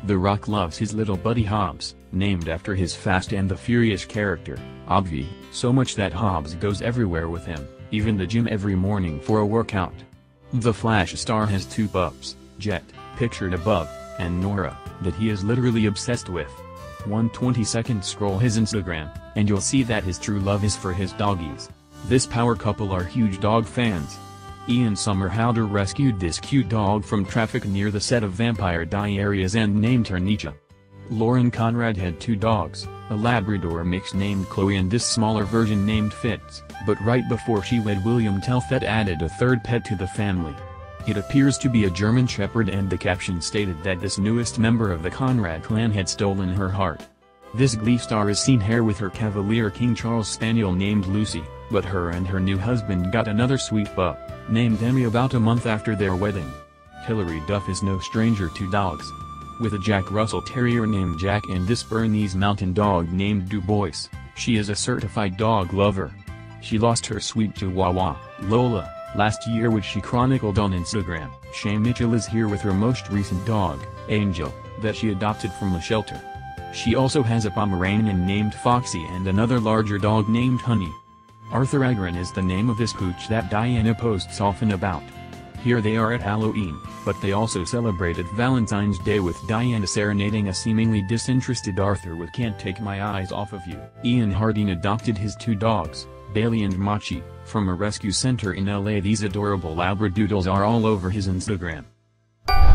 The Rock loves his little buddy Hobbs, named after his Fast and the Furious character, Obvi, so much that Hobbs goes everywhere with him, even the gym every morning for a workout. The Flash star has two pups, Jet, pictured above, and Nora, that he is literally obsessed with. 1/22 scroll his Instagram, and you'll see that his true love is for his doggies. This power couple are huge dog fans. Ian Somerhalder rescued this cute dog from traffic near the set of Vampire Diaries and named her Nietzsche. Lauren Conrad had two dogs, a Labrador mix named Chloe and this smaller version named Fitz, but right before she wed William Telfet added a third pet to the family. It appears to be a German Shepherd and the caption stated that this newest member of the Conrad clan had stolen her heart. This Glee star is seen here with her Cavalier King Charles Spaniel named Lucy, but her and her new husband got another sweet pup, named Emmy about a month after their wedding. Hilary Duff is no stranger to dogs. With a Jack Russell Terrier named Jack and this Bernese Mountain Dog named Du Bois, she is a certified dog lover. She lost her sweet Chihuahua, Lola, last year, which she chronicled on Instagram. Shay Mitchell is here with her most recent dog, Angel, that she adopted from a shelter. She also has a Pomeranian named Foxy and another larger dog named Honey. Arthur Agron is the name of this pooch that Diana posts often about. Here they are at Halloween, but they also celebrated Valentine's Day with Diana serenading a seemingly disinterested Arthur with "Can't Take My Eyes Off of You." Ian Harding adopted his two dogs, Bailey and Machi, from a rescue center in LA. These adorable Labradoodles are all over his Instagram.